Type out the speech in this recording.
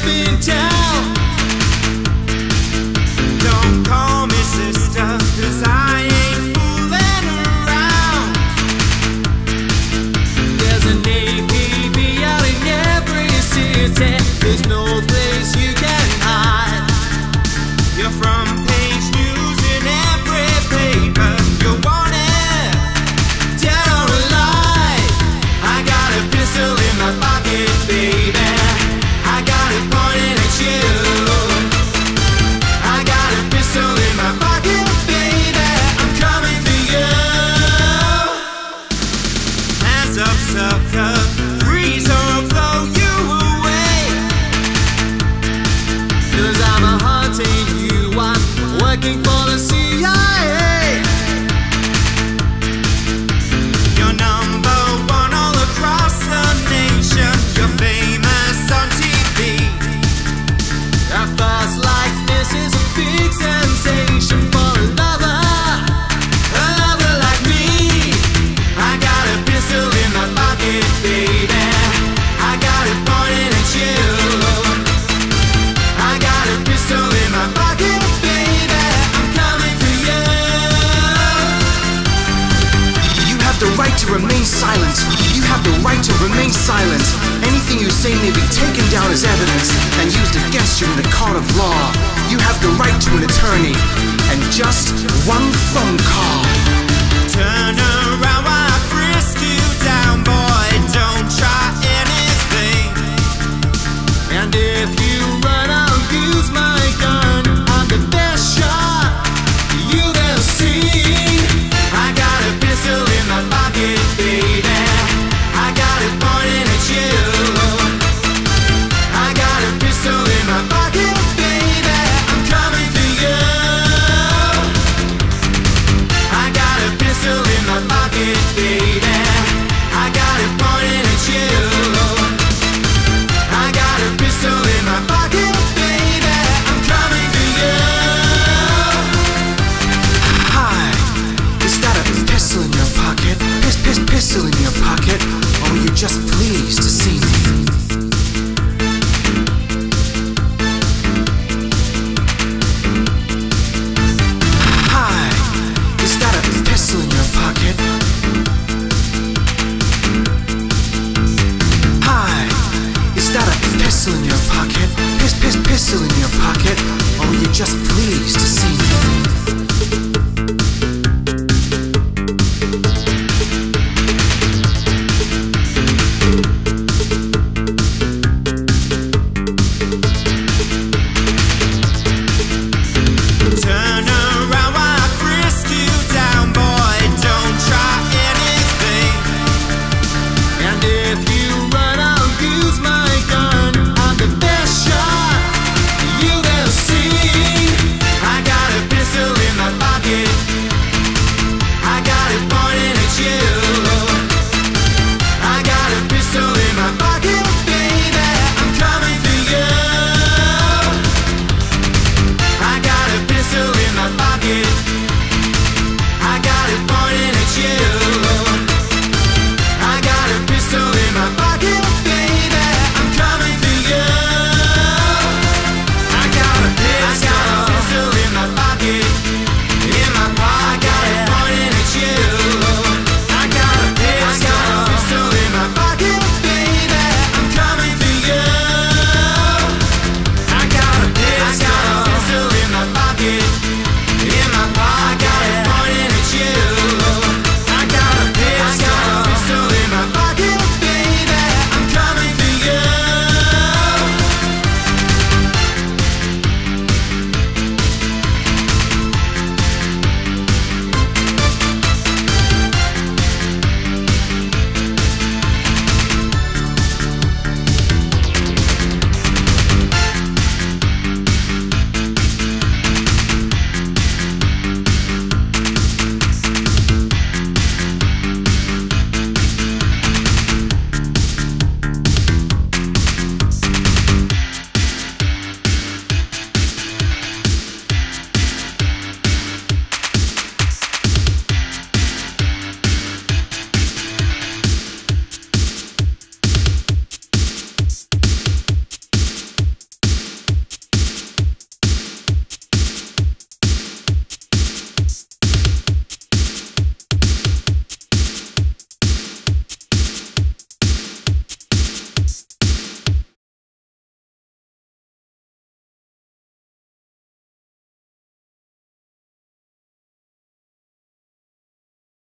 in town. Don't call me sister, 'cause I ain't fooling around. There's an APB out in every city. There's no place you can hide. You're from page news in every paper. You're wanted, dead or alive. I got a pistol in my pocket, baby. I got it pointed at you. I got a pistol in my pocket, baby. I'm coming for you. Hands up, sucker. Freeze or I'll blow you away. 'Cause I'm hunting you. I'm working for the CIA. You're number one all across the nation. You're famous on TV. At first life, this is a big sensation for a lover like me. I got a pistol in my pocket, baby. I got it pointed at you. I got a pistol in my pocket, baby. I'm coming for you. You have the right to remain silent. You have the right to remain silent. Anything you say may be taken down as evidence and used against you in the court of law. You have the right to an attorney and just one phone call. Turn around while I frisk you down, boy. Don't try anything. And if you run, I'll use my gun. I'm the best shot you've ever seen. I got a pistol in my pocket, baby. I got it pointed at you. I got a pistol in my pocket, baby. I'm coming for you. I got a pistol in my pocket, baby. I got it pointed at you. I got a pistol in my pocket, baby. I'm coming for you. Hi, is that a pistol in your pocket? Pistol in your pocket? Or were you just pleased to see me? Hi, is that a pistol in your pocket? Hi, is that a pistol in your pocket? Pistol in your pocket? Or were you just pleased to see me?